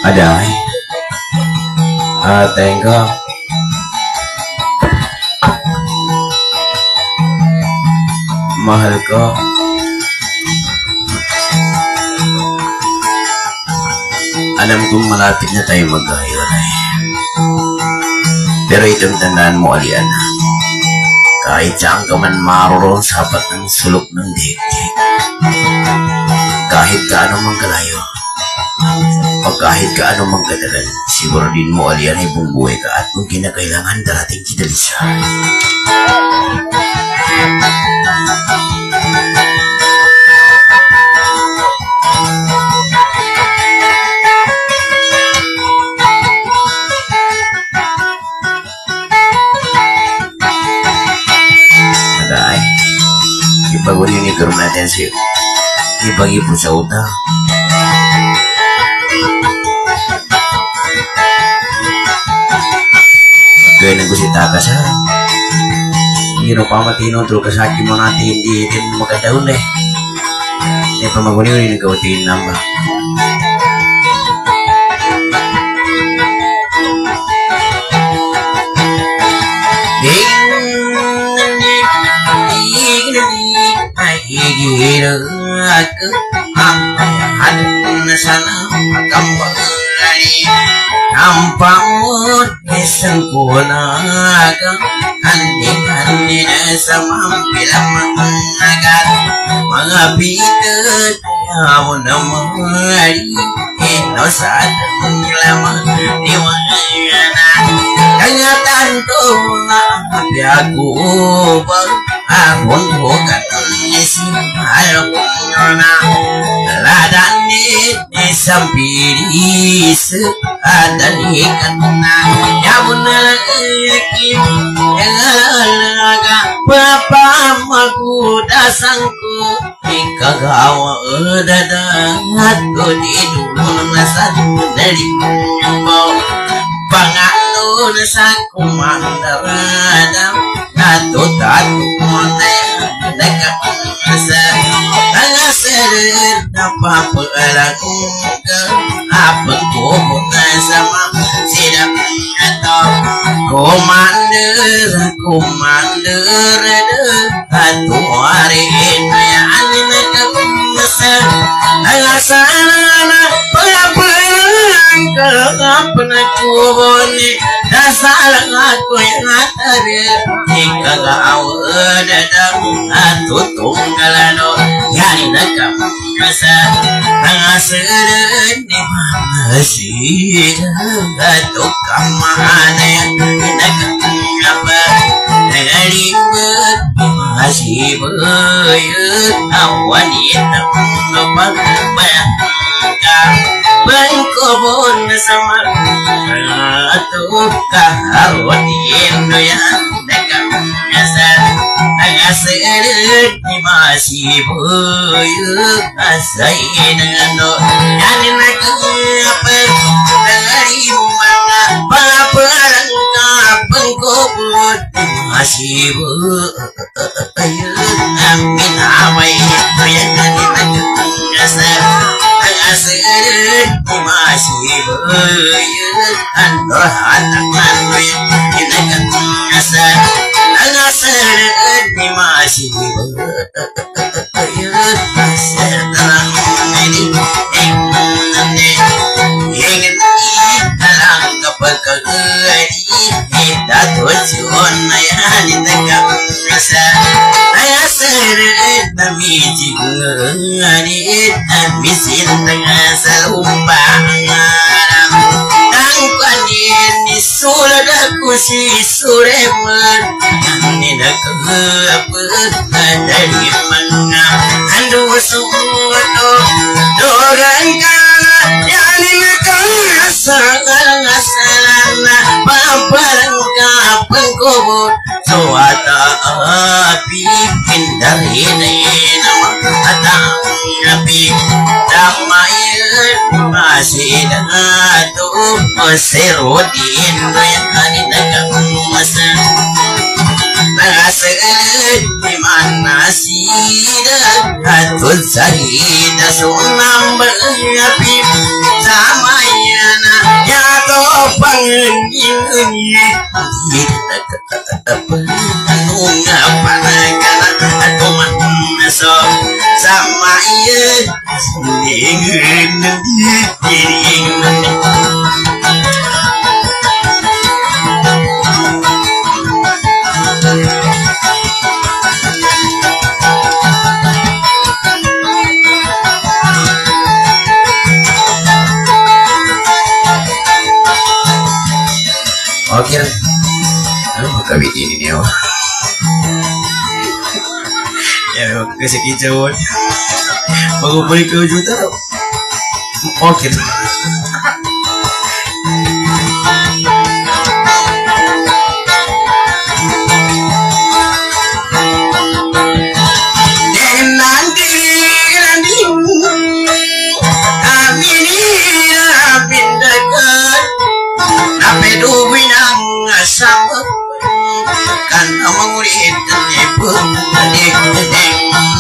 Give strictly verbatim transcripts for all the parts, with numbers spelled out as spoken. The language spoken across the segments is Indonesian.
Ada ah tengok mahal ko. Alam kong malapit na tayo magkahiwalay. Pero itong tandaan mo, Aliana, kahit saan ka man maroon sa hapat ng sulok ng daigdig, kahit gaano mang kalayo, o kahit gaano mang katagal, siguro din mo, Aliana, ibang buhay ka at kung kinakailangan darating si Dalisa. Ipaguli ni Guru natin siya. Ibagi po sa utang. Gaya ng gusit taka siya. Hindi rin pa matino tro kasaki mo natin hindi din magkadaon eh. Hindi pa maguni-uni nagkawatiin namba. Higiro aku apahan sana kembali nampakmu sempurna andi-andi sama bilang mengagat mengabikan kamu namari ino saat lama diwana kenyataan tuh nabi aku Abon bukan isi alona ladani disampiris ada ikatna nyabun lagi elaga papa maku dasangku ikagawa dadat kodidun nasad dari nyambau panganun sakumandarada tatu-tatu monaya dekat masa Tangaser dapat pelakukan apa kubuka sama sidap atau komander komander atu hari ini anak masa Tangasana pelapuan kekapan kuboni dasar aku yang ada jika kau datang atau tunggalano yani nakam masa Tangaser di mana sih atau kamana nakam apa dari masih bayar awan hitam nomor bayar bangkobon sama atau kaharwan indo yang nakam asal Tangaser di masih bayar asainano yani nakam apa dari mana paparang pengkobon masih bayar amin amai yang nakam asal Tangaser di masih bayar andor anak manuy inakan asal Tangaser di masih bayar asal terang ini ingin ingin dalam kepegadi kita tujuan yang inakan asal Tangaser demi jingani demi sintang salubang tangkan ini sudah kusi sureman ini nak apa dari mana andu semua doran kala yang ini kasa ngasana paparan kapeng kubur suata api hindar ini nama atang api damai masih datu serudin yang ani dagang masa Tangaser di mana sida atul sarida sunam berapi sama yang sama iya oke, oh kami ini nih, oh, ya kasih kicauan, baru balik ke juta, oke. Kan mengulit ibu ding ding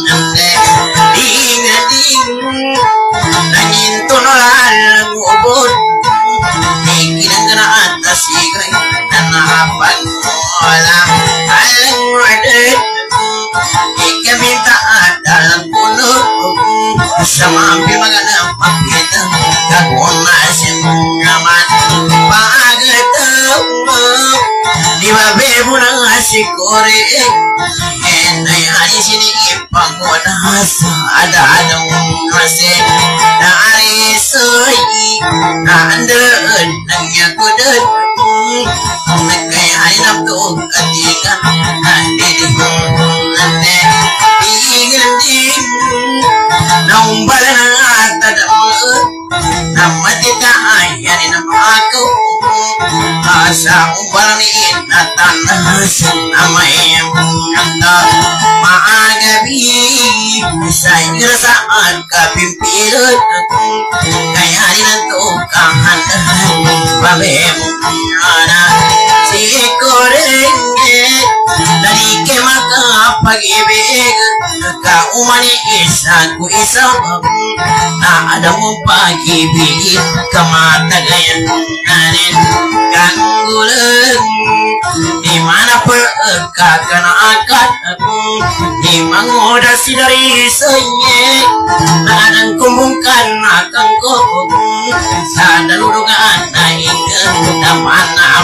ding ding nangin tunolal ngubur ikinang kena atas ikai dan apa olah alang wadet ika minta dalam punuk sama ambil magana mapita gagawang masin naman pagatang di babebu nang asikore enay hari sini ipangunas ada adang nasi dari soy nandan nang yakudan nagkay hari napto ketika nanti di nanti ingin din naumbal na tadam namatita ayari na ako asa umbal ni natanas namay nanda maagabi sa inyo saan kapimpirot kaya rin ang tukangan babem ana sikorin dari ke makapag-ibig kaumani isa ku isa na ada mo pag-ibig kamatagayan nanin kanggulan di mana pagkakanaakan di mangodasi dari senye na adang kumbungkan akan ko sa daludugaan na ingan na manam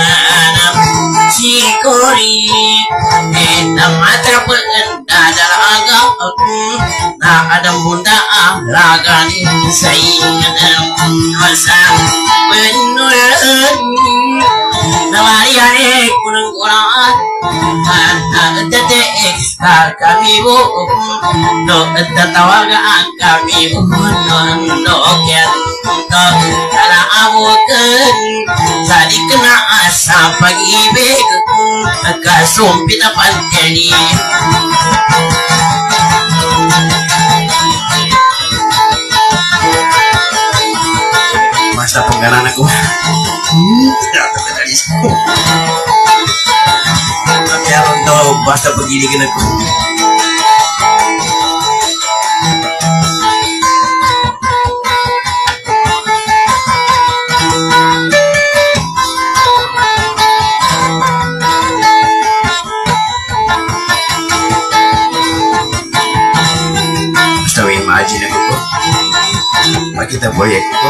sikori eta matra paganda dalaga na adang bunda lagani sa ingan masa penulan nawariane kunang kurang tete ekstra kami bu do tatawaga kami bu non do kian to kala abukan tadi kena asa pagi beg kasumpit apa jadi masa penggalan aku tidak terkadang tapi aku tahu masa begini kena aku basta imagine ako ko makita proyek ko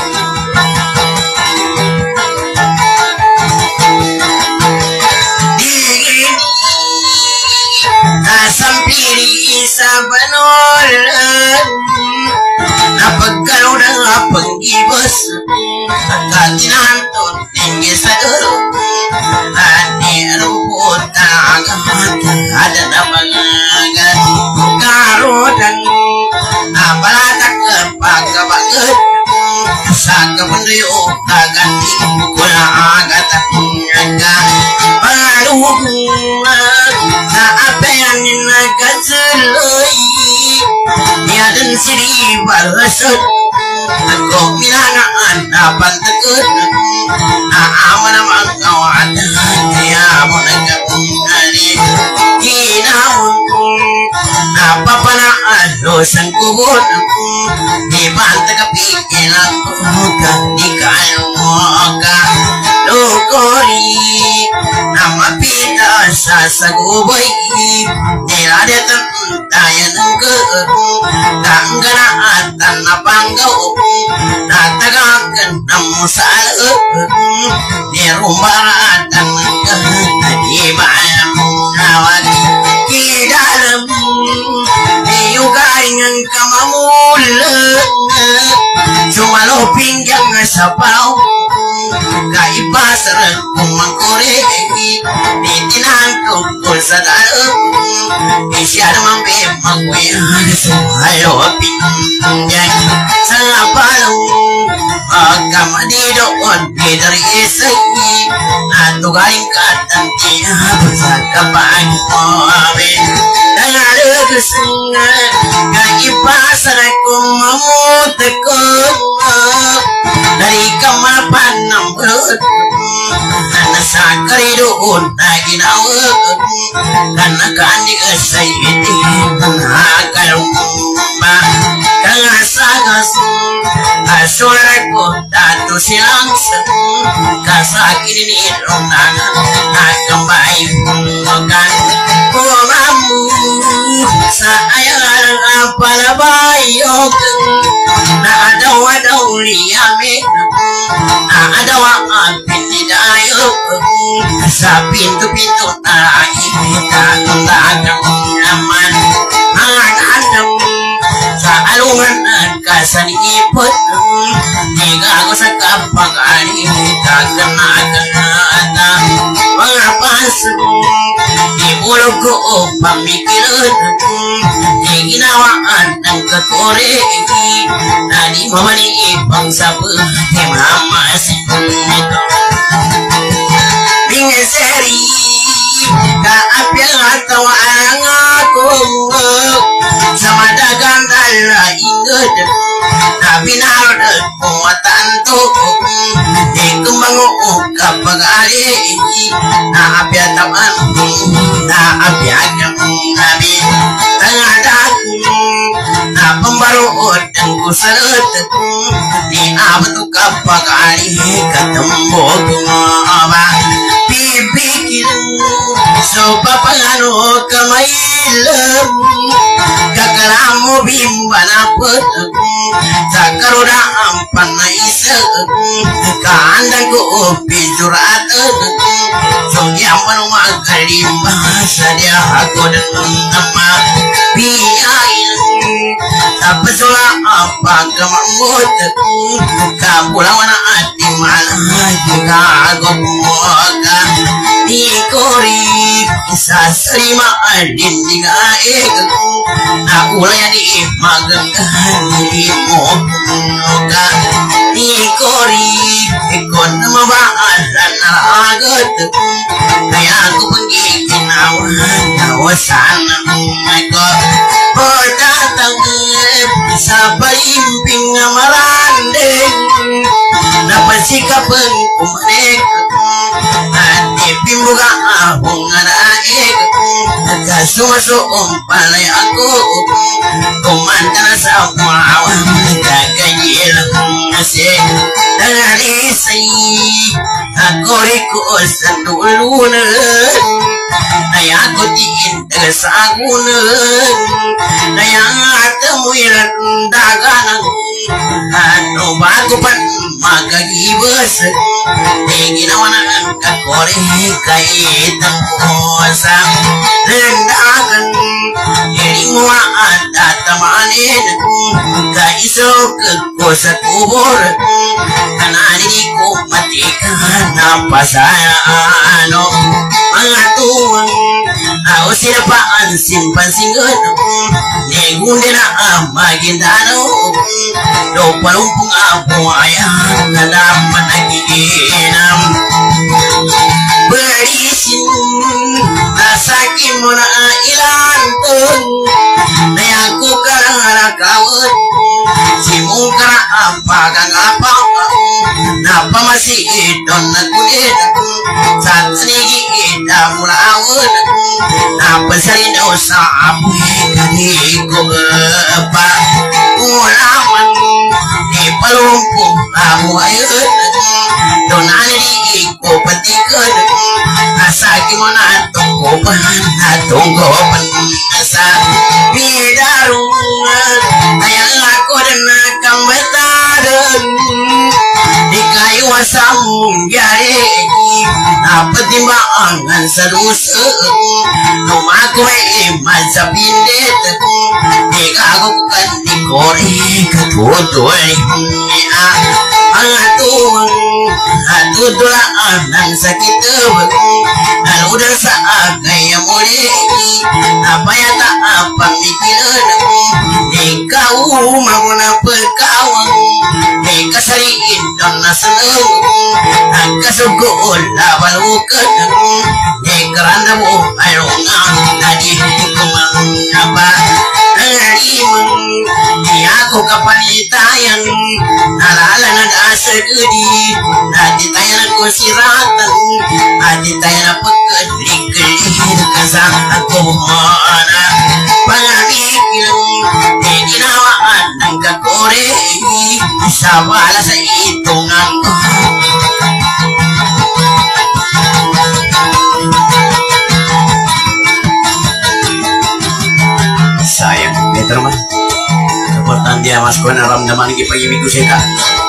sampiri sa banolan napagkalaw ng panggibos nagkatinanton tinggi sa dulo ati anong puta agamat ada na pangagat karotan napalatak ke pagkabagat sa kapandayo kaganti kula agat naga palugungan na apean nagkatuloy niyadan siri balasot ako minangaan dapat takot naama naman kawan kaya mo nagkakungani ginawon napapanaan dosang kubot di banta kapikil ako ka di kayo mo ka namu salu di rumah dan di bayang awal di dalam di juga dengan kamamul cuma lo pinjang sapau kai pasar kumangkore di tinangku pun sadar isya mampe mangwe ayo pinjang sapau agam di doon dari isi atu galing katan tiya kapag mabe dengan kesenga kai pasar kumamut ko dari kamar panam perut karena sakari doon lagi nawa karena kandi kesay iti tengah kalumba karena sagas asulah ko tato silang kasakin ini ronangan akan baik makan kumamu sayang apa labayok na ada wadau liyame na ada waan pinidayo sa pintu-pintu tayo tatang naman ang anam sa alungan at kasanipot higa ako sa kapag-ani kaganagan na mga pasong ibulog ko o pamikilot ginawaan ng kakore na di mamaniipang sabu di mamasin ito bingeseri kaapyang at tawaan ako sa madagang dalaingod na binarod kong matanto di kumanguok kapag ali na apyataman na apyagang nabi tangadak na pembaruot dan kusut di abad kapag ali katambog mga pipikil so papangano kamailam kakalamu bimbanapot sakaroda ampan na isa kaandang ko pijurat so yaman magalimba sadya ako ng nama piyain tapos wala apa kamamot kapulawan na ating malay kagod mo ka ikori sa sarima alin di gaeg na ulay di magagahan di mo ka ikori ikon na mabaalan na agad kaya ako pagiginawan nawasan ako pagkatang sa paimping na maranding napasikapan kumanik at ipimbuga akong nanaig nagkasumasoong palay ako kumanta na sa umawan kagayilang nasi nangalisay ako riko sa tulunan ay ako diin tagasagunan ay ang atamuilan daganang ano bago pa magagibas ay ginawa na ang kakore kaitang kusa landagan ilinguwa at tatamanin kaiso ko sa kubor kanani ko matikan na pasayano mga tuwang ako sila pa ang simpan-singot negunde na ang magindano do palumpong ako ayan na naman nagiginam berisin nasakin mo na ilan ton na ako karang harakawat simong kara ang pagangapaw na pamasiit doon nagkulit sa tsinigit na mulawad na pasalin daw sa apoy kaniko pa ulaman di palumpong ako ayun doon anili ko patikod asaki mo na tungkopan na tungkopan sa bidarungan kaya ako na nakambataran di sambung jari apa timbangan serusa lumaku masa pindet ikago kan dikori ketutuy atuh atuh dolaan nang sakit dan udah saat gaya mulai apa ya tak apa mikiran kau mau napa kau kasariin dan naseneng kasugol lawalukan kerana mo ayongan tadi kumang apa rimang aku kapalitayan nalala nag-asagudi natitayan ako siratan natitayan ako pagkadliklir kasang ako mana pangabikilang tinawaan ng kakore sa wala sa itungan ko sayang better mah seperti dia mas ko naramdaman ng ipag-ibig ko siya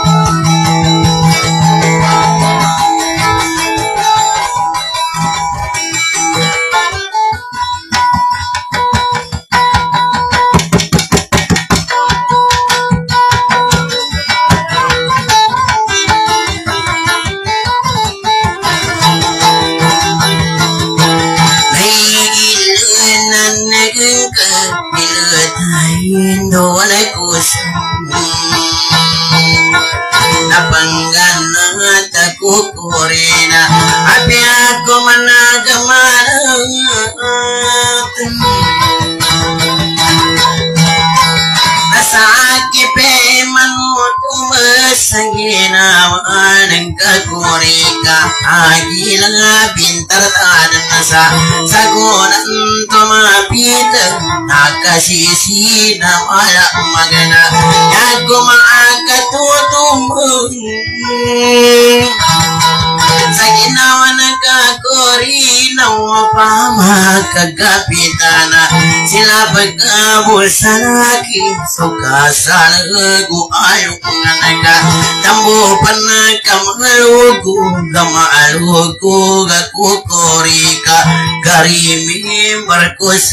napanggan aku kurina api aku managaman nasakit manutu masanginawan ang kakurika agilang pintar tadan nasa sagunan tumapit nakasisi na wala magana yago maakatutumong sa ginawa ng kakurina pamakagapitana sila pagkabul sa laki suka sa lagu ayong nga tambupan na kamalugo kamalugo kakukurika karimi marcos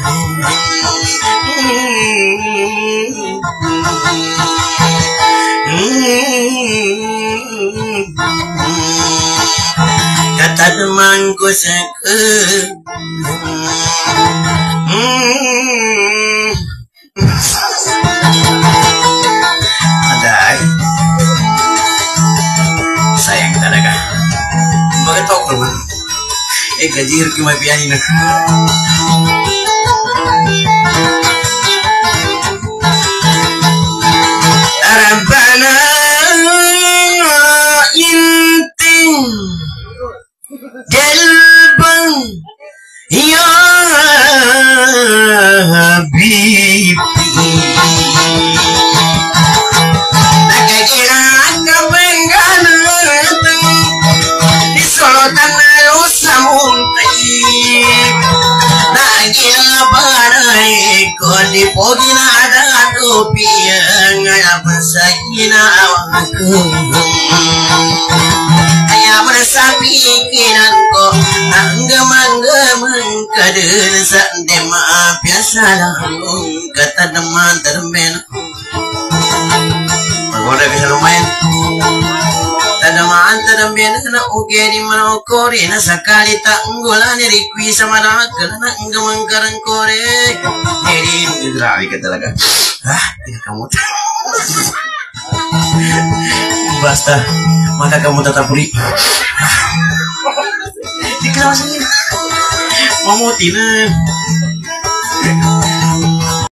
katadman ko sa ke aday sayang talaga bakit ako naman eh gajir kimapiyahin na Rabbana inting gelbang ya Habibi nakakira ka bengganat di solotan sa muntay nagila baray ko di pogi na datupiyang napasagina ako kaya masabikinan ko anggamang-gamang kadun sa di maapyasa lang katadaman tarmen magoda ka sa lumayan tadamaan tadamben na uge di manokori na sakali taanggulan ni Rikwi sa manakal na anggamang karangkore hindi grabe ka talaga ah hindi ka muta basta maka kamu tetap pulih di kelas ini mamuti na